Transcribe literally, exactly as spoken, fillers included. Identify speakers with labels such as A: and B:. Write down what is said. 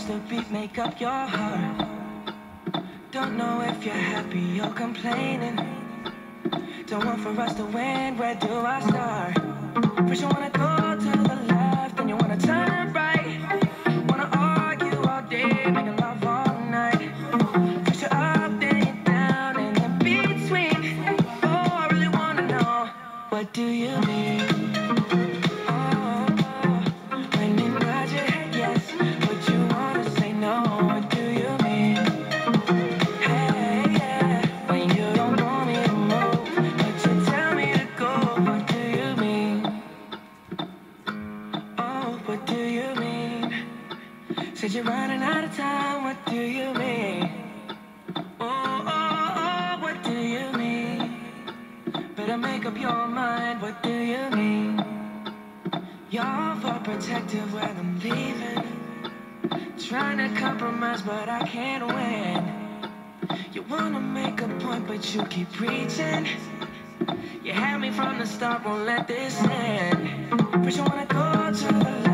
A: the beat make up your heart. Don't know if you're happy or complaining. Don't want for us to win, where do I start? First you wanna go to the left, then you wanna turn right. Wanna argue all day, making love all night. First you're up, then you're down, and in between. Oh, I really wanna know, what do you mean? Oh, when you nod your head yes, but you wanna say no, what do you mean? Hey, yeah, when you don't want me to move, but you tell me to go, what do you mean? Oh, what do you mean? Said you're running out of time, what do you mean? Oh, oh, oh, what do you mean? Better make up your mind, what do you mean? You're overprotective when I'm leaving. Trying to compromise, but I can't win. You wanna make a point, but you keep preaching. You had me from the start, won't let this end. First you wanna go to the left.